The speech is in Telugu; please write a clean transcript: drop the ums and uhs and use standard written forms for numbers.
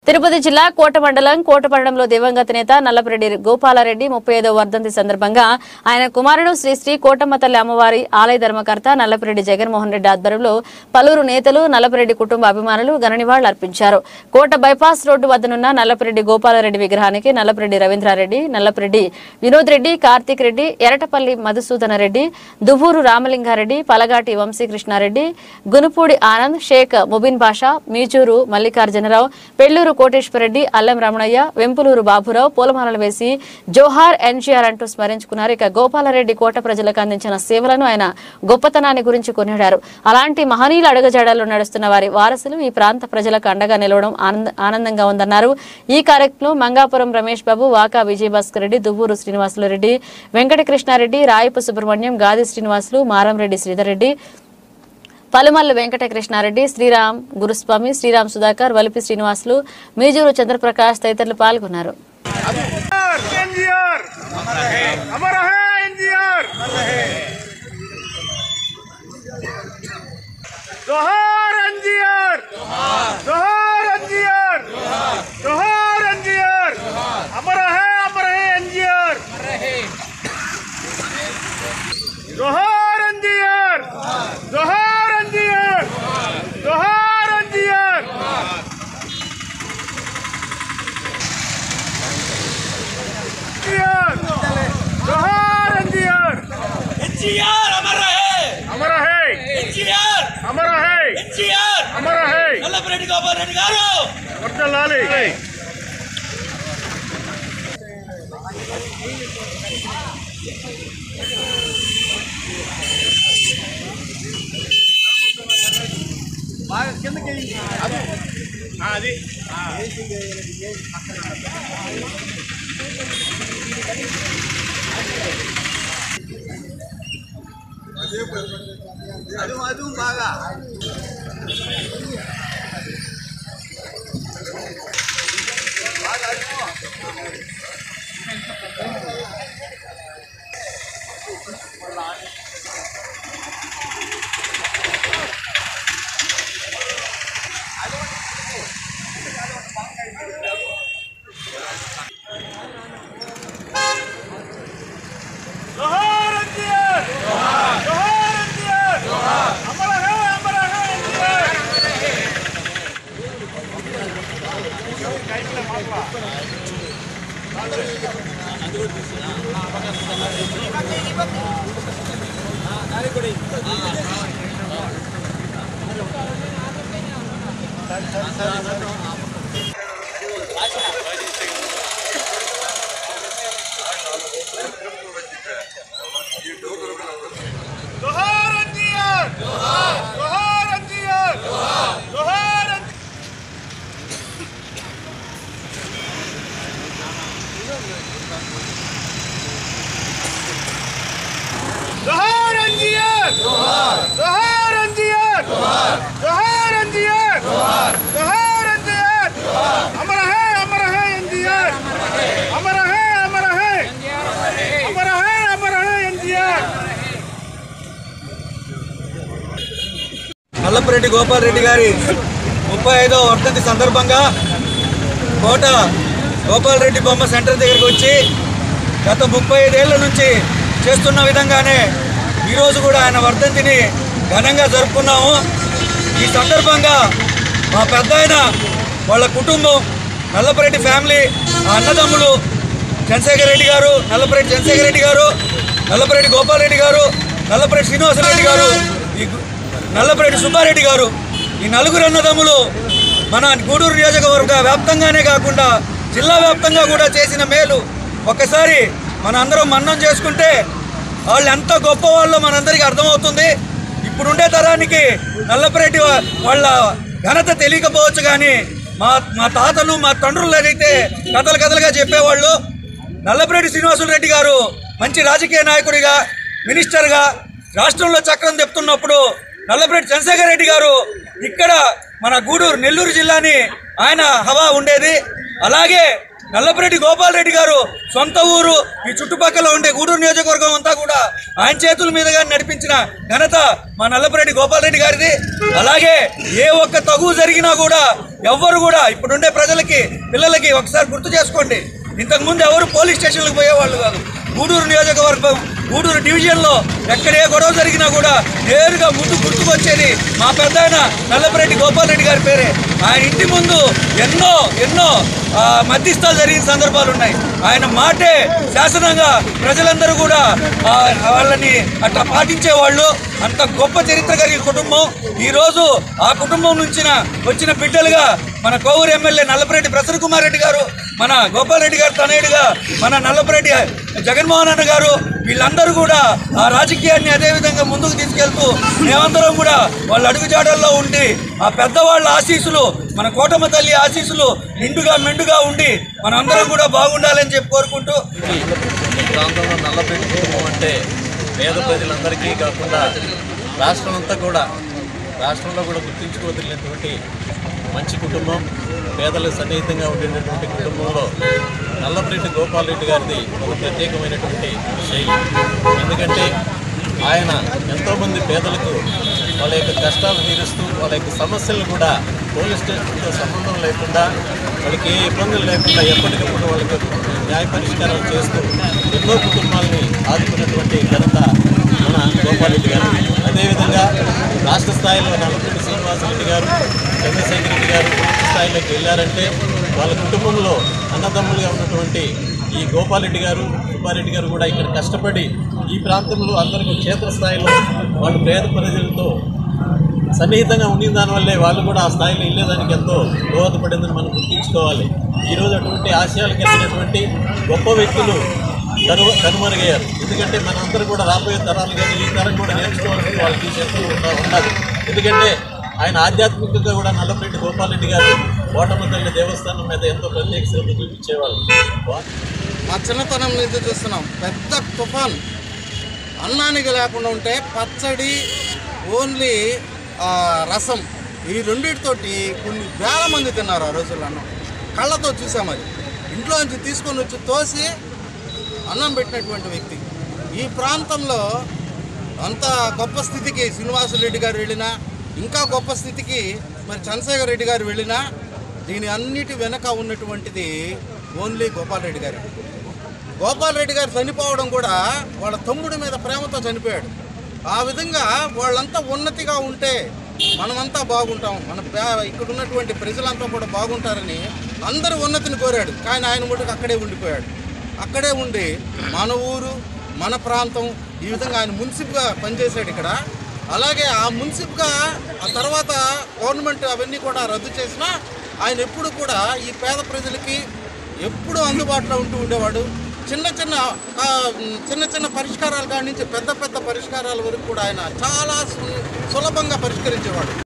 తిరుపతి జిల్లా కోట మండలం కోటపట్నంలో దివంగత నేత నల్లపరెడ్డి గోపాలరెడ్డి 35వ వర్ధంతి సందర్భంగా ఆయన కుమారుడు శ్రీ శ్రీ కోటమ్మ తల్లి అమ్మవారి ఆలయ ధర్మకర్త నల్లపరెడ్డి జగన్మోహన్ రెడ్డి ఆధ్వర్యంలో పలువురు నేతలు నల్లపరెడ్డి కుటుంబ అభిమానులు ఘన నివాళులు అర్పించారు. కోట బైపాస్ రోడ్డు వద్దనున్న నల్లపరెడ్డి గోపాలరెడ్డి విగ్రహానికి నల్లపరెడ్డి రవీంద్రారెడ్డి, నల్లపరెడ్డి వినోద్ రెడ్డి, కార్తీక్ రెడ్డి, ఎరటపల్లి మధుసూదన రెడ్డి, దువ్వూరు రామలింగారెడ్డి, పలగాటి వంశీకృష్ణారెడ్డి, గునుపూడి ఆనంద్, షేక్ ముబిన్ బాషా, మీజూరు మల్లికార్జునరావు, పెళ్లూరు కోటేశ్వరరెడ్డి, అల్లం రమణయ్య, వెంపులూరు బాబురావు పూలమాలలు వేసి జోహార్ ఎన్జీఆర్ అంటూ స్మరించుకున్నారు. ఇక గోపాలరెడ్డి కోట ప్రజలకు అందించిన సేవలను ఆయన గొప్పతనాన్ని గురించి కొనియాడారు. అలాంటి మహనీయుల అడుగుజాడల్లో నడుస్తున్న వారి వారసులు ఈ ప్రాంత ప్రజలకు అండగా నిలవడం ఆనందంగా ఉందన్నారు. ఈ కార్యక్రమంలో మంగాపురం రమేష్ బాబు, వాకా విజయభాస్కర్ రెడ్డి, దువ్వూరు శ్రీనివాసులు రెడ్డి, వెంకటకృష్ణారెడ్డి, రాయపు సుబ్రహ్మణ్యం, గాది శ్రీనివాసులు, మారంరెడ్డి శ్రీధర్ రెడ్డి, పలుమల్లు వెంకటకృష్ణారెడ్డి, శ్రీరామ్ గురుస్వామి, శ్రీరామ్ సుధాకర్, వలిపి శ్రీనివాసులు, మీజూరు చంద్రప్రకాష్ తదితరులు పాల్గొన్నారు. एनजीआर अमर रहे, अमर है। एनजीआर अमर है, एनजीआर अमर है। नల్లపరెడ్డి గోపాలరెడ్డి గారు వర్ధిల్లాలి. బాగా కిందకి అది అది బాగా నల్లపరెడ్డి గోపాలరెడ్డి గారి 35వ వర్ధంతి సందర్భంగా కోట గోపాలరెడ్డి బొమ్మ సెంటర్ దగ్గరికి వచ్చి గత 35 ఏళ్ల నుంచి చేస్తున్న విధంగానే ఈరోజు కూడా ఆయన వర్ధంతిని ఘనంగా జరుపుకున్నాము. ఈ సందర్భంగా మా పెద్ద ఆయన వాళ్ళ కుటుంబం, నల్లపరెడ్డి ఫ్యామిలీ, అన్నదమ్ములు చంద్రశేఖర్ రెడ్డి గారు, నల్లపరెడ్డి చంద్రశేఖర్ రెడ్డి గారు, నల్లపరెడ్డి గోపాలరెడ్డి గారు, నల్లపరెడ్డి శ్రీనివాసరెడ్డి గారు, నల్లపరెడ్డి సుబ్బారెడ్డి గారు, ఈ నలుగురు అన్నదమ్ములు మన గూడూరు నియోజకవర్గ వ్యాప్తంగానే కాకుండా జిల్లా వ్యాప్తంగా కూడా చేసిన మేలు ఒక్కసారి మన అందరం మన్నం చేసుకుంటే వాళ్ళు ఎంత గొప్ప వాళ్ళో మనందరికీ అర్థమవుతుంది. ఇప్పుడుండే తరానికి నల్లపరెడ్డి వాళ్ళ ఘనత తెలియకపోవచ్చు, కానీ మా తాతలు మా తండ్రులు అయితే కథలుగా చెప్పేవాళ్ళు. నల్లపరెడ్డి శ్రీనివాసులు రెడ్డి గారు మంచి రాజకీయ నాయకుడిగా, మినిస్టర్గా రాష్ట్రంలో చక్రం తెప్పుతున్నప్పుడు నల్లపరెడ్డి చంద్రశేఖర్ రెడ్డి గారు ఇక్కడ మన గూడూరు నెల్లూరు జిల్లాని ఆయన హవా ఉండేది. అలాగే నల్లపరెడ్డి గోపాలరెడ్డి గారు సొంత ఊరు ఈ చుట్టుపక్కల ఉండే గూడూరు నియోజకవర్గం అంతా కూడా ఆయన చేతుల మీదుగా నడిపించిన ఘనత మా నల్లపరెడ్డి గోపాలరెడ్డి గారిది. అలాగే ఏ ఒక్క తగు జరిగినా కూడా ఎవ్వరు కూడా ఇప్పుడుండే ప్రజలకి పిల్లలకి ఒకసారి గుర్తు చేసుకోండి. ఇంతకుముందు ఎవరు పోలీస్ స్టేషన్లకు పోయేవాళ్ళు కాదు. గూడూరు నియోజకవర్గం గూడూరు డివిజన్లో ఎక్కడ ఏ గొడవ జరిగినా కూడా నేరుగా ముందు గుర్తుకొచ్చేది మా పెద్ద ఆయన నల్లపరెడ్డి గోపాల్ రెడ్డి గారి పేరే. ఆయన ఇంటి ముందు ఎన్నో మధ్యస్థాలు జరిగిన సందర్భాలు ఉన్నాయి. ఆయన మాటే శాసనంగా ప్రజలందరూ కూడా వాళ్ళని అట్లా పాటించేవాళ్ళు. అంత గొప్ప చరిత్ర కలిగిన కుటుంబం. ఈరోజు ఆ కుటుంబం నుంచి వచ్చిన బిడ్డలుగా మన కోవూరు ఎమ్మెల్యే నల్లపరెడ్డి ప్రసన్న కుమార్ రెడ్డి గారు, మన గోపాల్ రెడ్డి గారు తనయుడిగా మన నల్లపరెడ్డి జగన్మోహన్ అన్న గారు, వీళ్ళందరూ కూడా ఆ రాజకీయాన్ని అదేవిధంగా ముందుకు తీసుకెళ్తూ మేమందరం కూడా వాళ్ళ అడుగుజాడల్లో ఉండి ఆ పెద్దవాళ్ళ ఆశీస్సులు, మన కోటమ్మ తల్లి ఆశీస్సులు నిండుగా మెండుగా ఉండి మనందరం కూడా బాగుండాలని చెప్పి కోరుకుంటూ, ఈ ప్రాంతంలో నల్లపరెడ్డి కుటుంబం అంటే పేద ప్రజలందరికీ కాకుండా రాష్ట్రంలో కూడా గుర్తించుకోవదగినటువంటి మంచి కుటుంబం. పేదలకు సన్నిహితంగా ఉండేటటువంటి కుటుంబంలో నల్లపరెడ్డి గోపాల్ రెడ్డి గారిది ఒక ప్రత్యేకమైనటువంటి శైలి. ఎందుకంటే ఆయన ఎంతోమంది పేదలకు వాళ్ళ యొక్క కష్టాలు తీరుస్తూ వాళ్ళ యొక్క సమస్యలను కూడా పోలీస్ స్టేషన్తో సంబంధం లేకుండా వాళ్ళకి ఏ ఇబ్బందులు లేకుండా ఎప్పటికప్పుడు వాళ్ళకి న్యాయ పరిష్కారం చేస్తూ ఎన్నో కుటుంబాలని ఆదుకున్నటువంటి ఘనత మన గోపాల్ రెడ్డి గారు. అదేవిధంగా రాష్ట్ర స్థాయిలో నల్లపరెడ్డి శ్రీనివాసరెడ్డి గారు, చంద్రశేఖర్ రెడ్డి గారు పూర్తి స్థాయిలోకి వెళ్ళారంటే వాళ్ళ కుటుంబంలో అన్నదమ్ములుగా ఉన్నటువంటి ఈ గోపాల్ రెడ్డి గారు, సుబ్బారెడ్డి గారు కూడా ఇక్కడ కష్టపడి ఈ ప్రాంతంలో అందరికీ క్షేత్రస్థాయిలో వాళ్ళు పేద ప్రజలతో సన్నిహితంగా ఉండిన దానివల్లే వాళ్ళు కూడా ఆ స్థాయిలో వెళ్ళేదానికి ఎంతో దోహదపడిందని మనం గుర్తించుకోవాలి. ఈరోజు అటువంటి ఆశయాలు కలిగినటువంటి గొప్ప వ్యక్తులు కనుమరుగయ్యారు. ఎందుకంటే మనందరూ కూడా రాబోయే తరాలు కానీ ఈ తరం కూడా నేర్చుకోవాలని వాళ్ళు తీసేస్తూ ఉన్నారు. ఎందుకంటే ఆయన ఆధ్యాత్మికంగా కూడా నల్లపరెడ్డి గోపాల్ రెడ్డి గారు కోటమ్మ తల్లి దేవస్థానం మీద ఎంతో ప్రత్యేక శ్రద్ధ చూపించేవాళ్ళు. మా చిన్నతనం నుంచి చూస్తున్నాం. పెద్ద తుఫాన్ అన్నానికి లేకుండా ఉంటే పచ్చడి, ఓన్లీ రసం, ఈ రెండింటితోటి కొన్ని వేల మంది తిన్నారు ఆ రోజుల్లో. అన్నం కళ్ళతో చూసాం. అది ఇంట్లో నుంచి తీసుకొని వచ్చి తోసి అన్నం పెట్టినటువంటి వ్యక్తి. ఈ ప్రాంతంలో అంత గొప్ప స్థితికి శ్రీనివాసరెడ్డి గారు వెళ్ళినా, ఇంకా గొప్ప స్థితికి మరి చంద్రశేఖర్ రెడ్డి గారు వెళ్ళినా, దీని అన్నిటి వెనక ఉన్నటువంటిది ఓన్లీ గోపాల్ రెడ్డి గారు. గోపాల్ రెడ్డి గారు చనిపోవడం కూడా వాళ్ళ తమ్ముడి మీద ప్రేమతో చనిపోయాడు. ఆ విధంగా వాళ్ళంతా ఉన్నతిగా ఉంటే మనమంతా బాగుంటాం, ఇక్కడ ఉన్నటువంటి ప్రజలంతా కూడా బాగుంటారని అందరూ ఉన్నతిని కోరాడు. కానీ ఆయన మటుకు అక్కడే ఉండిపోయాడు. అక్కడే ఉండి మన ఊరు, మన ప్రాంతం, ఈ విధంగా ఆయన మున్సిప్గా పనిచేశాడు ఇక్కడ. అలాగే ఆ మున్సిప్గా ఆ తర్వాత గవర్నమెంట్ అవన్నీ కూడా రద్దు చేసినా ఆయన ఎప్పుడు కూడా ఈ పేద ప్రజలకి ఎప్పుడూ అందుబాటులో ఉంటూ ఉండేవాడు. చిన్న చిన్న పరిష్కారాల కాడి నుంచి పెద్ద పరిష్కారాల వరకు కూడా ఆయన చాలా సులభంగా పరిష్కరించేవాడు.